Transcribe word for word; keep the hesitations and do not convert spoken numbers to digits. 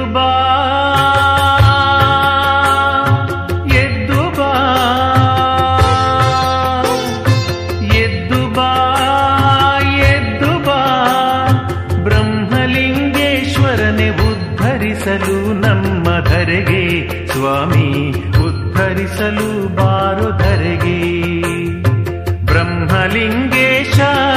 ಬಾ ಎದ್ದು ಬಾ ಎದ್ದು ಬಾ ಎದ್ದು ಬಾ ಬ್ರಹ್ಮಲಿಂಗೇಶ್ವರನೆ ಉದ್ಧರಿಸಲು ನಮ್ಮ ಧರೆಗೆ ಸ್ವಾಮಿ ಉದ್ಧರಿಸಲು ಬಾರೋ ಧರೆಗೆ ಬ್ರಹ್ಮಲಿಂಗೇಶ